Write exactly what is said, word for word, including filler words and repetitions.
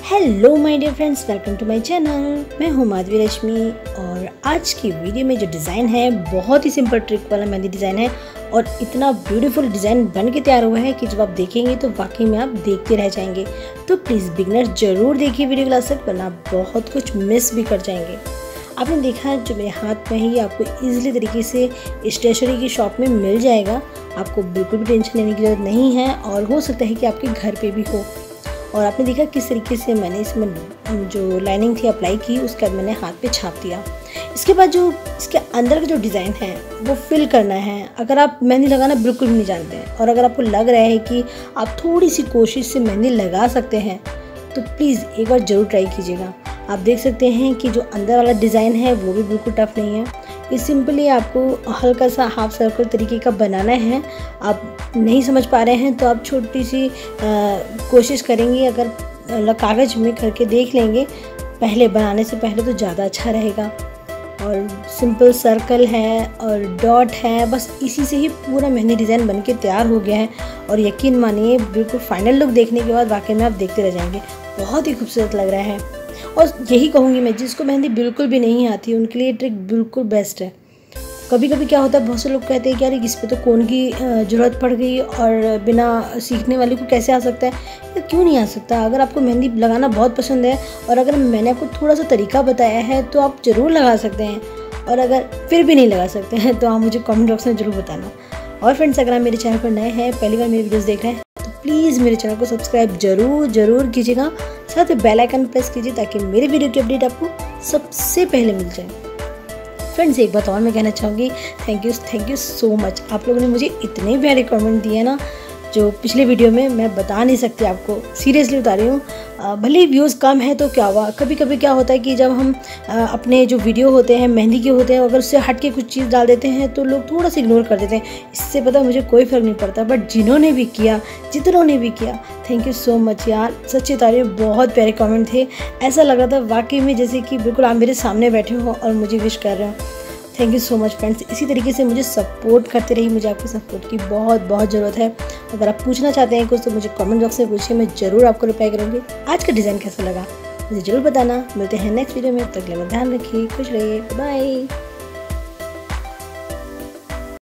Hello my dear friends, welcome to my channel. मैं हूँ माधवी रश्मि और आज की वीडियो में जो डिज़ाइन है बहुत ही सिंपल ट्रिक वाला मेहंदी डिज़ाइन है और इतना ब्यूटीफुल डिज़ाइन बन के तैयार हुआ है कि जब आप देखेंगे तो वाकई में आप देखते रह जाएंगे। तो प्लीज़ बिगनर ज़रूर देखिए वीडियो क्लास तक, वरना बहुत कुछ मिस भी कर जाएंगे। आपने देखा है जो मेरे हाथ में है ये आपको ईजिली तरीके से स्टेशनरी की शॉप में मिल जाएगा। आपको बिल्कुल भी टेंशन लेने की ज़रूरत नहीं है और हो सकता है कि आपके घर पे भी हो। और आपने देखा किस तरीके से मैंने इसमें जो लाइनिंग थी अप्लाई की, उसके बाद मैंने हाथ पे छाप दिया। इसके बाद जो इसके अंदर का जो डिज़ाइन है वो फिल करना है। अगर आप मेहंदी लगाना बिल्कुल भी नहीं जानते हैं और अगर आपको लग रहा है कि आप थोड़ी सी कोशिश से मेहंदी लगा सकते हैं तो प्लीज़ एक बार ज़रूर ट्राई कीजिएगा। आप देख सकते हैं कि जो अंदर वाला डिज़ाइन है वो भी बिल्कुल टफ नहीं है। ये सिंपली आपको हल्का सा हाफ सर्कल तरीके का बनाना है। आप नहीं समझ पा रहे हैं तो आप छोटी सी कोशिश करेंगे, अगर कागज़ में करके देख लेंगे पहले बनाने से पहले तो ज़्यादा अच्छा रहेगा। और सिंपल सर्कल है और डॉट है, बस इसी से ही पूरा मेहंदी डिज़ाइन बन के तैयार हो गया है। और यकीन मानिए बिल्कुल फाइनल लुक देखने के बाद वाकई में आप देखते रह जाएंगे, बहुत ही खूबसूरत लग रहा है। और यही कहूँगी मैं, जिसको मेहंदी बिल्कुल भी नहीं आती उनके लिए ट्रिक बिल्कुल बेस्ट है। कभी कभी क्या होता है, बहुत से लोग कहते हैं कि यार इस पे तो कोन की ज़रूरत पड़ गई और बिना सीखने वाले को कैसे आ सकता है। या क्यों नहीं आ सकता? अगर आपको मेहंदी लगाना बहुत पसंद है और अगर मैंने आपको थोड़ा सा तरीका बताया है तो आप ज़रूर लगा सकते हैं। और अगर फिर भी नहीं लगा सकते हैं तो आप मुझे कमेंट बॉक्स में ज़रूर बताना। और फ्रेंड्स, अगर आप मेरे चैनल पर नए हैं, पहली बार मेरी वीडियोज़ देख रहे हैं तो प्लीज़ मेरे चैनल को सब्सक्राइब ज़रूर ज़रूर कीजिएगा। साथ ही बेल आइकन प्रेस कीजिए ताकि मेरे वीडियो की अपडेट आपको सबसे पहले मिल जाए। फ्रेंड्स, एक बात और मैं कहना चाहूँगी, thank you thank you so much. आप लोगों ने मुझे इतने प्यारे कमेंट दिए ना, जो पिछले वीडियो में मैं बता नहीं सकती आपको, सीरियसली बता रही हूँ। भले ही व्यूज़ कम है तो क्या हुआ, कभी कभी क्या होता है कि जब हम आ, अपने जो वीडियो होते हैं मेहंदी के होते हैं, अगर उससे हट के कुछ चीज़ डाल देते हैं तो लोग थोड़ा सा इग्नोर कर देते हैं। इससे पता मुझे कोई फ़र्क नहीं पड़ता, बट जिन्होंने भी किया, जितनों ने भी किया, थैंक यू सो मच यार। सच्ची तारीफ, बहुत प्यारे कमेंट थे। ऐसा लग रहा था वाकई में जैसे कि बिल्कुल आप मेरे सामने बैठे हो और मुझे विश कर रहे हो। Thank you so much friends. इसी तरीके से मुझे सपोर्ट करते रहिए, मुझे आपके सपोर्ट की बहुत बहुत ज़रूरत है। अगर आप पूछना चाहते हैं कुछ तो मुझे कमेंट बॉक्स में पूछिए, मैं ज़रूर आपको रिप्लाई करूँगी। आज का डिज़ाइन कैसा लगा मुझे ज़रूर बताना। मिलते हैं नेक्स्ट वीडियो में, तब तक के लिए ध्यान रखिए, खुश रहिए, बाय।